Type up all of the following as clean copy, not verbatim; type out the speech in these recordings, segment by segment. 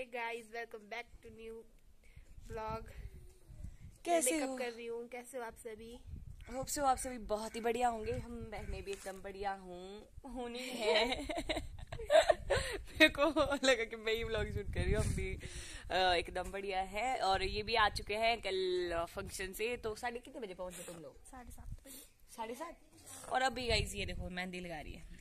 Hey guys, welcome back to new blog. कैसे makeup हो? कर रही हूँ। कैसे हो आप सभी? होप सो आप सभी बहुत ही बढ़िया होंगे। हम बहनें भी एकदम बढ़िया होनी है। मेरे को लगा कि मैं ही व्लॉग शूट कर रही हूँ। हम भी एकदम बढ़िया है। और ये भी आ चुके हैं कल फंक्शन से। तो साढ़े कितने बजे पहुंचे तुम लोग? 7:30 बजे। 7:30। और अभी गाइस ये देखो मेहंदी लगा रही है।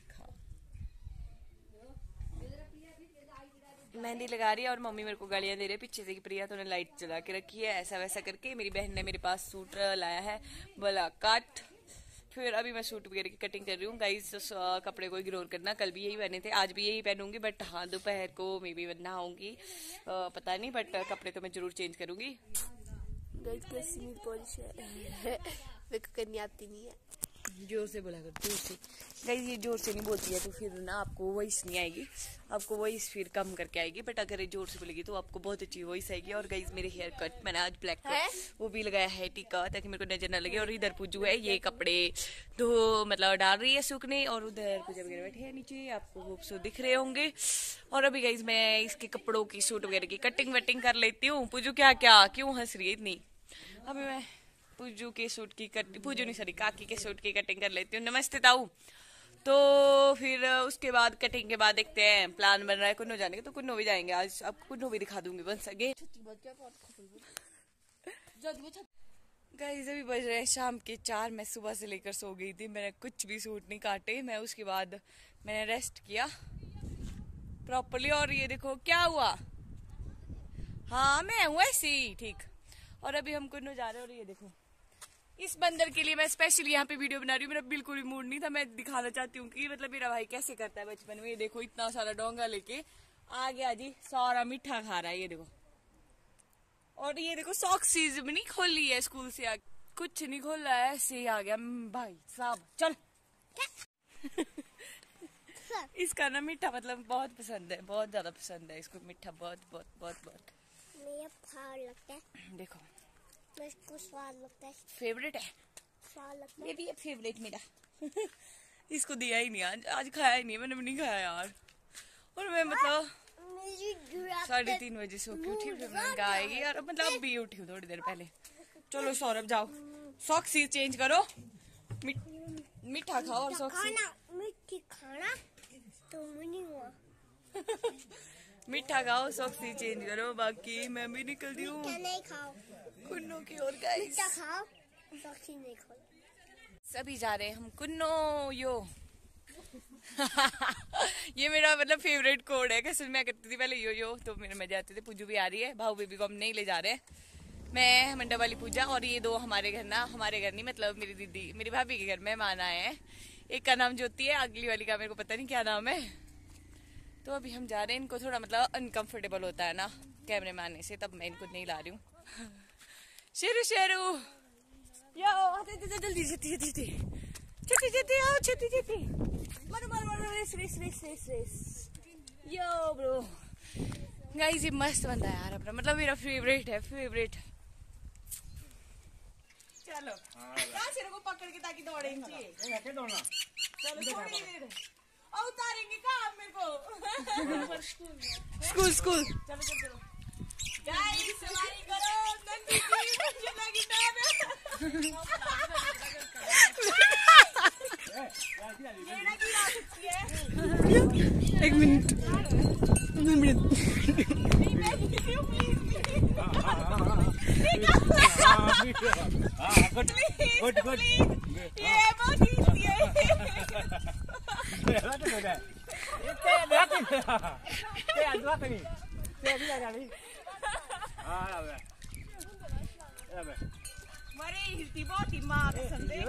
मेहंदी लगा रही है और मम्मी मेरे को गालियां दे रही है पीछे से कि प्रिया तूने लाइट जला के रखी है, ऐसा वैसा करके। मेरी बहन ने मेरे पास सूट लाया है, बोला काट। फिर अभी मैं सूट वगैरह की कटिंग कर रही हूँ। गाइस कपड़े को इग्नोर करना, कल भी यही पहने थे, आज भी यही पहनूंगी। बट हाँ, दोपहर को मे भी नहाऊंगी, पता नहीं, बट कपड़े तो मैं जरूर चेंज करूंगी। गाइस कैसी न्यू पॉलिश है। मेरे को करनी आती नहीं है। जोर से बोला कर, जोर से। गाइस ये जोर से नहीं बोलती है तो फिर ना आपको वॉइस नहीं आएगी, आपको वॉइस फिर कम करके आएगी। बट अगर ये जोर से बोलेगी तो आपको बहुत अच्छी वॉइस आएगी। और गाइस मेरे हेयर कट मैंने आज ब्लैक कट वो भी लगाया है टीका, ताकि मेरे को नजर ना लगे। और इधर पूजू है, ये कपड़े तो मतलब डाल रही है सूखने। और उधर पूजा वगैरह बैठे हैं नीचे, आपको होप सो दिख रहे होंगे। और अभी गाइस मैं इसके कपड़ों की सूट वगैरह की कटिंग वटिंग कर लेती हूँ। पूजू क्या क्या क्यों हंस रही है इतनी? अभी मैं पूजू के सूट की पूजू नहीं सॉरी काकी के सूट की कटिंग कर लेती हूँ। नमस्ते ताऊ। तो फिर उसके बाद कटिंग के बाद देखते हैं, प्लान बन रहा है कुन्नो जाने का, तो कुन्नो भी जाएंगे आज। अब कुन्नो भी दिखा दूंगी बन सके। गाइस अभी बज रहे हैं शाम के 4। मैं सुबह से लेकर सो गई थी, मैंने कुछ भी सूट नहीं काटे। मैं उसके बाद मैंने रेस्ट किया प्रॉपरली। और ये देखो क्या हुआ, हाँ मैं हूँ ऐसी ठीक। और अभी हम कुन्नो जा रहे हैं। और ये देखो इस बंदर के लिए मैं स्पेशली यहाँ पे वीडियो बना रही हूँ। मेरा बिल्कुल भी मूड नहीं था। मैं दिखाना चाहती हूँ कि मतलब मेरा भाई कैसे करता है बचपन में। ये देखो इतना सारा डोंगा लेके आ गया जी, सारा मीठा खा रहा है, ये देखो। और ये देखो सॉक्सीज भी नहीं खोली है स्कूल से आके, कुछ नहीं खोला है, ऐसे ही आ गया भाई साहब। चल इसका ना मीठा मतलब बहुत पसंद है, बहुत ज्यादा पसंद है इसको मीठा, बहुत बहुत बहुत बहुत। मुझे लगता है, देखो इसको स्वाद लगता है, फेवरेट है, स्वाद लगता है। ये भी है फेवरेट मेरा। इसको दिया ही नहीं आज खाया ही नहीं, मैंने भी नहीं खाया यार। और मैं मतलब 3:30 बजे सो के उठी, फिर मैं गाएगी यार, मतलब अब भी उठी हूँ थोड़ी देर पहले। चलो सौरभ जाओ, सॉक्स चेंज करो, मीठा खाओ और सॉक्स मीठी खाना तो नहीं हुआ। मीठा खाओ, सॉक्स चेंज करो, बाकी मैं भी निकलती हूँ नहीं खाओ कुन्नो की ओर। गाइस खाओ, सॉक्स नहीं खाओ। सभी जा रहे हैं हम कुन्नो यो। ये मेरा मतलब फेवरेट कोड है। कैसे मैं करती थी पहले यो तो मेरे मजे आते थे। पूजू भी आ रही है, भाऊ बेबी को हम नहीं ले जा रहे हैं। मैं मंडप वाली पूजा और ये दो हमारे घर ना, हमारे घर नहीं मतलब मेरी दीदी मेरी भाभी के घर में मान आए हैं। एक का नाम ज्योति है, अगली वाली का मेरे को पता नहीं क्या नाम है। तो अभी हम जा रहे हैं। इनको थोड़ा मतलब अनकंफर्टेबल होता है ना कैमरे में आने से, तब मैं इनको नहीं ला रही हूँ। शेरू शेरू यो जल्दी जल्दी आओ, छेती मारो रेस यो ब्रो। गाइस ये मस्त बंदा है यार अपना, मतलब मेरा फेवरेट है, फेवरेट। चलो शेरू को पकड़ के ताकि दौड़ेंगे। चलो थोड़ी देर और उतारेंगे कहाँ मेरे को? स्कूल चलो गाइस सवारी करो, नंदी की लगी डर। एक मिनट गुड ये बहुत ईजी है। मरे हिलती बहुत ही माँ पसंद है।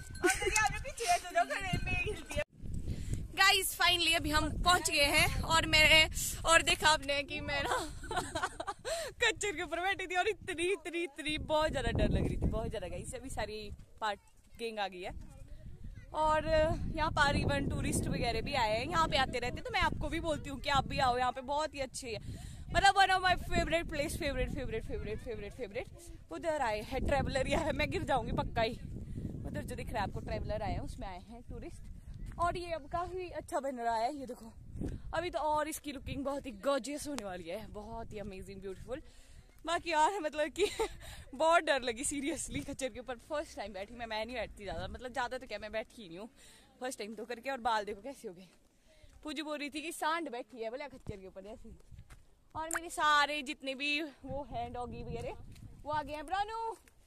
गाइस फाइनली अभी हम पहुंच गए हैं। और देखा आपने कि मैं ना कच्चर के ऊपर बैठी थी और इतनी बहुत ज्यादा डर लग रही थी, बहुत ज्यादा। गाइस अभी सारी पार्ट गैंग आ गई है और यहाँ पर इवन टूरिस्ट वगैरह भी आए हैं, यहाँ पे आते रहते। तो मैं आपको भी बोलती हूँ कि आप भी आओ, यहाँ पे बहुत ही अच्छी है, मतलब one of my favourite place, favourite. उधर आए हैं ट्रेवलर, या है मैं गिर जाऊंगी पक्का ही। उधर जो दिख रहा है आपको ट्रेवलर आए हैं, उसमें आए हैं टूरिस्ट। और ये अब काफी अच्छा बन रहा है, ये देखो अभी तो और इसकी लुकिंग बहुत ही गॉर्जियस होने वाली है, बहुत ही अमेजिंग ब्यूटीफुल। बाकी यार मतलब कि बहुत डर लगी सीरियसली खच्चर के ऊपर। फर्स्ट टाइम बैठी मैं नहीं बैठती ज्यादा, मतलब ज्यादा तो क्या मैं बैठी ही नहीं हूँ, फर्स्ट टाइम तो करके। और बाल देखो कैसे हो गए। पूजी बोल रही थी कि सांड बैठी है बोले खच्चर के ऊपर ऐसे। और मेरे सारे जितने भी वो हैं डॉगी वगैरह वो आ गए हैं। ब्रानू,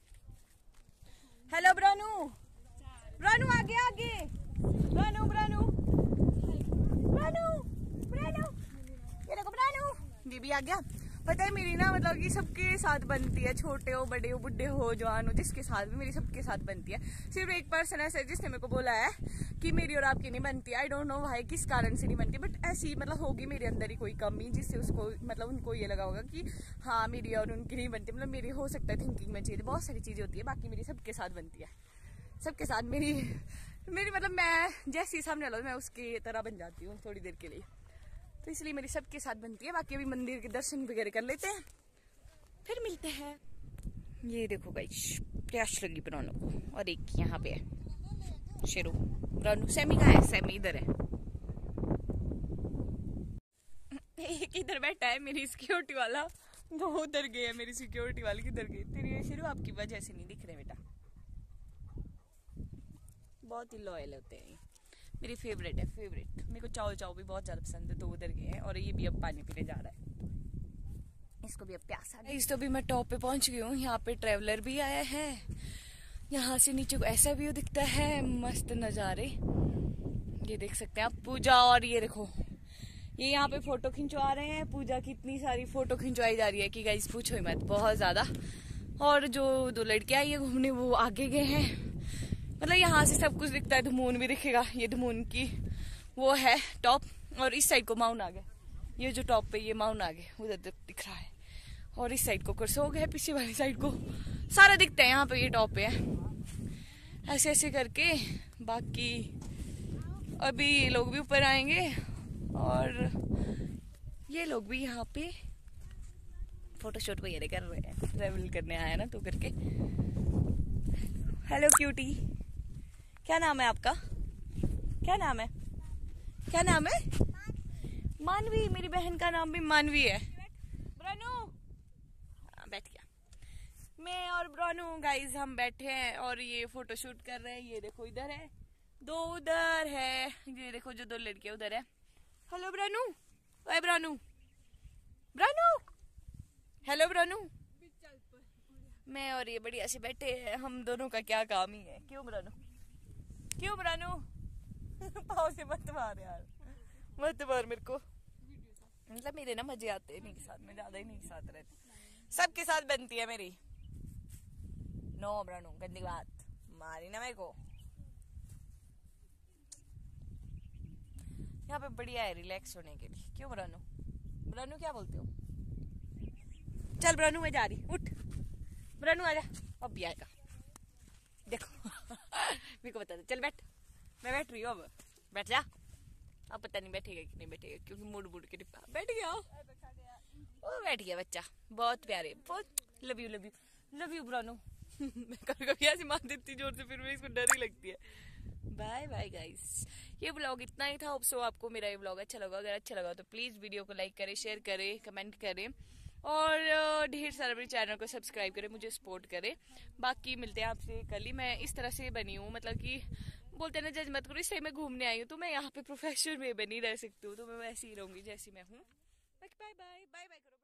हेलो ब्रानू, ब्रानू आगे आगे, ब्रानू ब्रानू ब्रानू ब्रानू, ये देखो ब्रानू बेबी आ गया। पता है मेरी ना मतलब कि सबके साथ बनती है, छोटे हो बड़े हो बुढ़े हो जवान हो, जिसके साथ भी मेरी सबके साथ बनती है। सिर्फ एक पर्सन ऐसा है जिसने मेरे को बोला है कि मेरी और आपकी नहीं बनती। आई डोंट नो भाई किस कारण से नहीं बनती, बट ऐसी मतलब होगी मेरे अंदर ही कोई कमी जिससे उसको मतलब उनको ये लगा होगा कि हाँ मेरी और उनकी नहीं बनती। मतलब मेरी हो सकता है थिंकिंग में चीज़, बहुत सारी चीज़ें होती है, बाकी मेरी सबके साथ बनती है। सबके साथ मेरी मतलब मैं जैसी सामने वाला मैं उसकी तरह बन जाती हूँ थोड़ी देर के लिए, तो इसलिए मेरी सबके साथ बनती है। बाकी अभी मंदिर के दर्शन वगैरह कर लेते हैं फिर मिलते हैं। ये देखो गाइस प्यास लगी ब्रानू को, और एक यहाँ पे है शेरू। ब्रानू सैमी कहाँ है? सैमी इधर है। एक इधर बैठा है मेरी सिक्योरिटी वाला, वो उधर गए है। मेरी सिक्योरिटी वाली किधर गई? तेरी शेरू आपकी वजह से नहीं दिख रहे बेटा, बहुत ही लॉयल होते हैं, मेरी फेवरेट है फेवरेट। मेरे को चाव चाव भी बहुत ज्यादा पसंद है, तो उधर गए हैं। और ये भी अब पानी पीने जा रहा है, इसको भी अब प्यास आ गई। इस तो भी मैं टॉप पे पहुंच गई हूँ, यहाँ पे ट्रेवलर भी आया है। यहाँ से नीचे को ऐसा व्यू दिखता है, मस्त नजारे ये देख सकते हैं आप। पूजा और ये देखो ये यहाँ पे फोटो खिंचवा रहे हैं। पूजा की इतनी सारी फोटो खिंचवाई जा रही है कि गाइस पूछो ही मत, बहुत ज्यादा। और जो दो लड़कियां आई है घूमने वो आगे गए हैं। मतलब यहाँ से सब कुछ दिखता है, धमून भी दिखेगा। ये धमून की वो है टॉप, और इस साइड को माउंट आ गया। ये जो टॉप पे ये माउंट आ गया उधर दिख रहा है, और इस साइड को करसोग है, पीछे वाली साइड को सारा दिखता है। यहाँ पे ये टॉप पे है, ऐसे ऐसे करके। बाकी अभी ये लोग भी ऊपर आएंगे, और ये लोग भी यहाँ पे फोटोशूट वगैरह कर रहे हैं, ट्रेवल करने आया ना तो करके। हेलो क्यूटी, क्या नाम है आपका? क्या नाम है? क्या नाम है? मानवी। मेरी बहन का नाम भी मानवी है। ब्रानू बैठ गया। मैं और ब्रानू गाइस हम बैठे हैं और ये फोटो शूट कर रहे हैं। ये देखो इधर है दो, उधर है, ये देखो जो दो लड़कियां उधर है। हेलो ब्रानू, ओए ब्रानू, ब्रानू, हेलो ब्रानू। मैं और ये बढ़िया से बैठे हैं, हम दोनों का क्या काम ही है। क्यों ब्रानू, क्यों ब्रानू? पाँव से मत मार यार, मत मार मेरे को। मतलब मेरे ना मजे आते हैं नहीं के साथ, मैं ज्यादा ही नहीं के साथ रहती, सबके साथ बनती है मेरी। नो ब्रानू गंदी बात, मारी ना मेरे को। यहाँ पे बढ़िया है रिलैक्स होने के लिए। क्यों ब्रानू? ब्रानू क्या बोलते हो? चल ब्रानू मैं जा रही, उठ ब्रानू आजा, अब भी आएगा देखो। मेरे को बता दे, चल बैठ, मैं बैठ रही हूँ अब, बैठ जा। अब पता नहीं बैठेगा कि नहीं बैठेगा, क्योंकि मुड़ के टिप्पा बैठ गया। ओ बैठ गया बच्चा, बहुत प्यारे, बहुत love you love you love you ब्रानू। मैं कभी कभी ऐसे मार देती जोर से, फिर भी इसको डर ही लगती है। बाय बाय गाइस, ये व्लॉग इतना ही था। होप सो आपको मेरा ये व्लॉग अच्छा लगा। अगर अच्छा लगा तो प्लीज वीडियो को लाइक करें, शेयर करें, कमेंट करें, और ढेर सारा मेरे चैनल को सब्सक्राइब करें, मुझे सपोर्ट करें। बाकी मिलते हैं आपसे कल ही। मैं इस तरह से बनी हूँ, मतलब कि बोलते हैं ना जज मत करो, इससे मैं घूमने आई हूँ, तो मैं यहाँ पे प्रोफेशनल में बनी रह सकती हूँ, तो मैं वैसे ही रहूंगी जैसी मैं हूँ। बाय बाय बाय बाय करो।